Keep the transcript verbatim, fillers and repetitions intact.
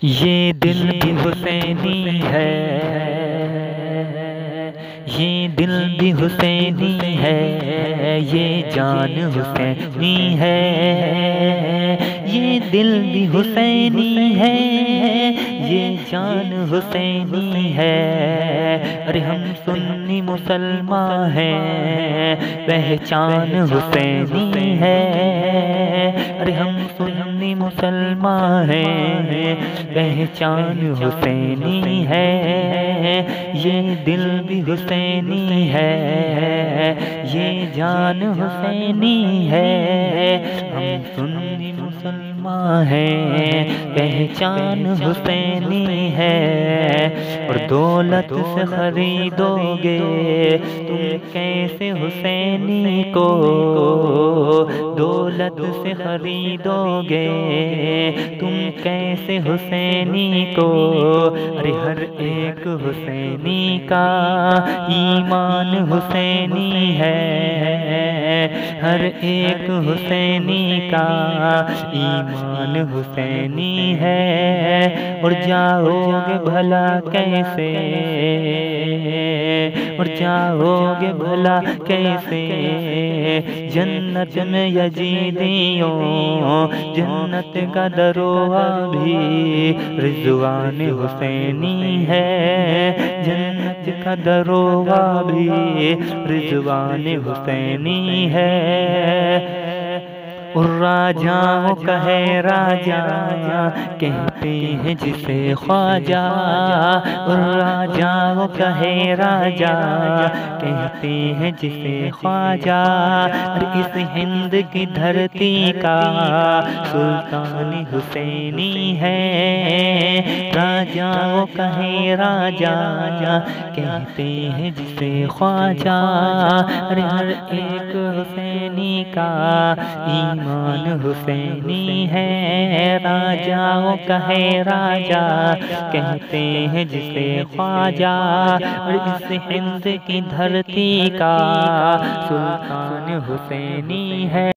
ये दिल भी हुसैनी है, ये दिल भी हुसैनी है, ये जान हुसैनी है। ये दिल भी हुसैनी है, ये जान हुसैनी है। अरे हम सुन्नी मुसलमान हैं, पहचान हुसैनी है। अरे हम सुन्नी मुसलमान हैं, पहचान हुसैनी है। ये दिल भी हुसैनी है, ये जान हुसैनी है। हम सुन्नी मुसलमान हैं, पहचान हुसैनी है। और दौलत से खरीदोगे तुम कैसे हुसैनी को, दौलत से खरीदोगे तुम कैसे हुसैनी को। अरे हर एक हुसैनी का ईमान हुसैनी है, हर एक हुसैनी का ईमान हुसैनी है। और जाओगे भला कैसे, और जाओगे भला कैसे जन्नत में यजीदियों, जन्नत का दरोगा भी रिज़वान हुसैनी है। जन्नत का दरोगा भी रिज़वान हुसैनी है। और राजाओं का है राजा कहते हैं जिसे ख्वाजा, और राजाओं का है राजा कहते हैं जिसे ख्वाजा। और इस हिंद की धरती का सुल्तान हुसैनी है। राजाओं का है राजा कहते हैं जिसे ख्वाजा। और हर एक हुसैनी का ईमान हुसैनी है। राजाओं का है राजा कहते हैं जिसे ख्वाजा। और इस हिंद की धरती का सुल्तान हुसैनी है।